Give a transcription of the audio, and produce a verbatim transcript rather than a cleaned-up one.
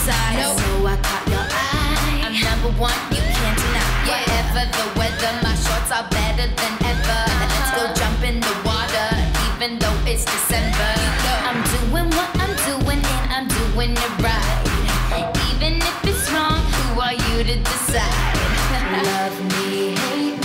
side. Nope. So I caught your eye. I'm number one, you can't deny. Yeah. Whatever the weather, my shorts are better than ever. Let's go jump in the water, even though it's December. I'm doing what I'm doing and I'm doing it right. Even if it's wrong, who are you to decide? Love me, hate